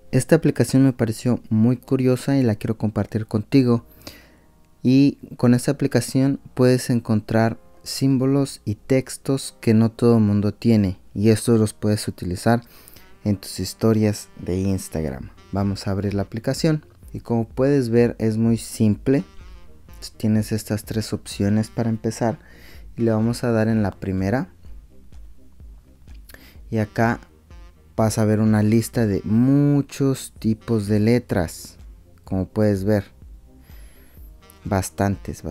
Esta aplicación me pareció muy curiosa y la quiero compartir contigo. Y con esta aplicación puedes encontrar símbolos y textos que no todo el mundo tiene, y estos los puedes utilizar en tus historias de Instagram. Vamos a abrir la aplicación y como puedes ver es muy simple. Tienes estas tres opciones para empezar y le vamos a dar en la primera, y acá vas a ver una lista de muchos tipos de letras. Como puedes ver, bastantes.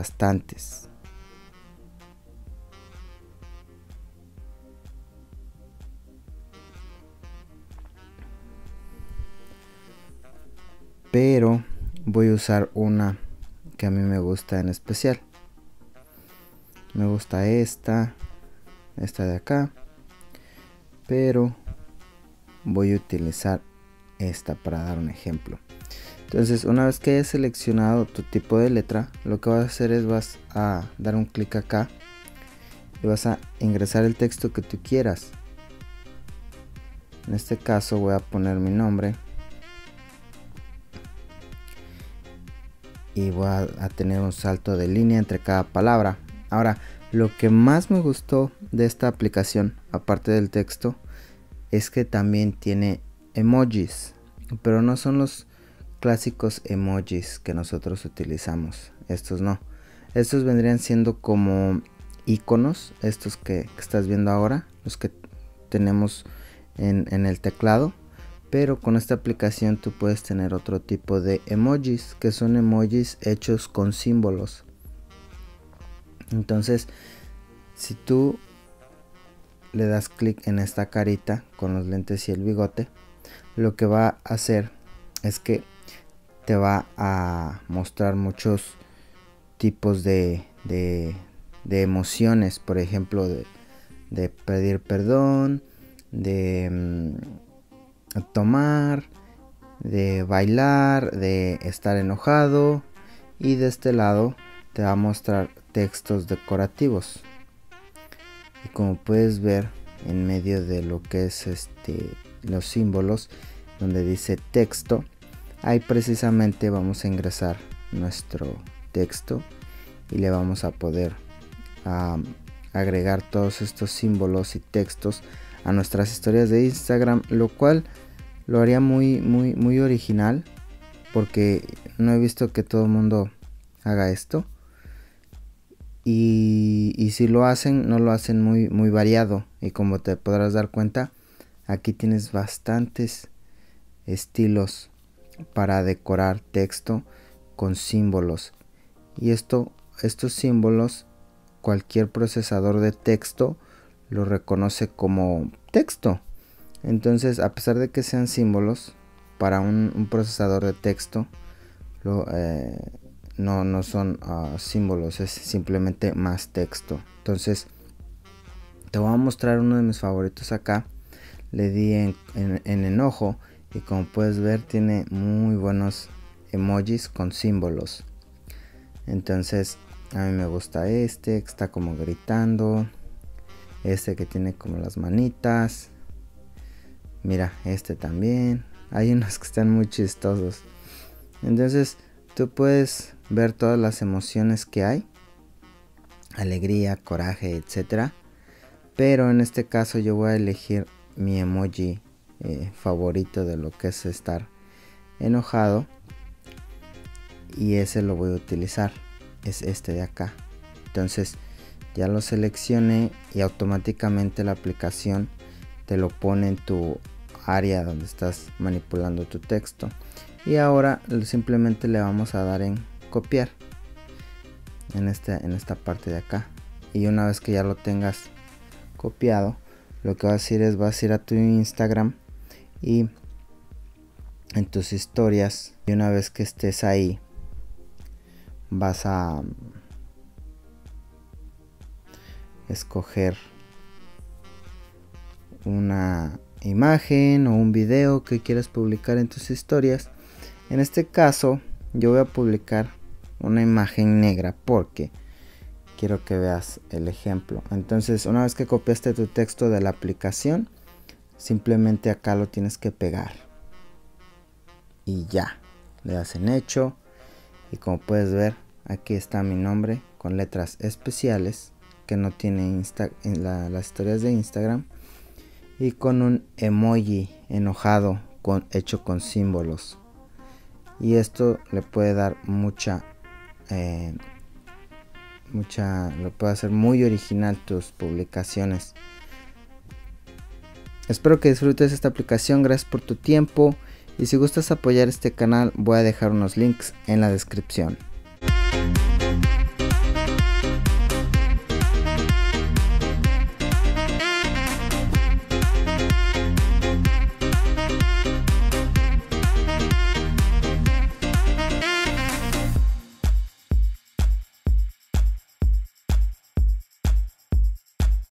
Pero voy a usar una que a mí me gusta en especial. Me gusta esta de acá, pero voy a utilizar esta para dar un ejemplo. Entonces, una vez que hayas seleccionado tu tipo de letra, lo que vas a hacer es vas a dar un clic acá y vas a ingresar el texto que tú quieras. En este caso voy a poner mi nombre y voy a tener un salto de línea entre cada palabra. Ahora, lo que más me gustó de esta aplicación, aparte del texto, es que también tiene emojis, pero no son los clásicos emojis que nosotros utilizamos. Estos no. Estos vendrían siendo como iconos, estos que estás viendo ahora, los que tenemos en el teclado. Pero con esta aplicación tú puedes tener otro tipo de emojis, que son emojis hechos con símbolos. Entonces, si tú le das clic en esta carita con los lentes y el bigote, lo que va a hacer es que te va a mostrar muchos tipos de emociones. Por ejemplo, de pedir perdón, de tomar, de bailar, de estar enojado, y de este lado te va a mostrar textos decorativos. Y como puedes ver, en medio de lo que es los símbolos, donde dice texto, ahí precisamente vamos a ingresar nuestro texto y le vamos a poder agregar todos estos símbolos y textos a nuestras historias de Instagram, lo cual lo haría muy original, porque no he visto que todo el mundo haga esto. Y si lo hacen, no lo hacen muy variado. Y como te podrás dar cuenta, aquí tienes bastantes estilos para decorar texto con símbolos. Y estos símbolos, cualquier procesador de texto lo reconoce como texto. Entonces, a pesar de que sean símbolos, para un procesador de texto no son símbolos, es simplemente más texto. Entonces, te voy a mostrar uno de mis favoritos acá. Le di en enojo, y como puedes ver tiene muy buenos emojis con símbolos. Entonces, a mí me gusta este que está como gritando, este que tiene como las manitas. Mira, este también. Hay unos que están muy chistosos. Entonces, tú puedes ver todas las emociones que hay: alegría, coraje, etcétera. Pero en este caso yo voy a elegir mi emoji favorito de lo que es estar enojado, y ese lo voy a utilizar, es este de acá. Entonces ya lo seleccioné y automáticamente la aplicación te lo pone en tu área donde estás manipulando tu texto. Y ahora simplemente le vamos a dar en copiar en esta parte de acá. Y una vez que ya lo tengas copiado, lo que vas a hacer es vas a ir a tu Instagram y en tus historias, y una vez que estés ahí vas a escoger una imagen o un video que quieras publicar en tus historias. En este caso yo voy a publicar una imagen negra porque quiero que veas el ejemplo. Entonces, una vez que copiaste tu texto de la aplicación, simplemente acá lo tienes que pegar. y ya, le das en hecho y como puedes ver aquí está mi nombre con letras especiales que no tiene en las historias de Instagram y con un emoji enojado hecho con símbolos, y esto le puede dar lo puede hacer muy original tus publicaciones. Espero que disfrutes esta aplicación, gracias por tu tiempo y si gustas apoyar este canal voy a dejar unos links en la descripción.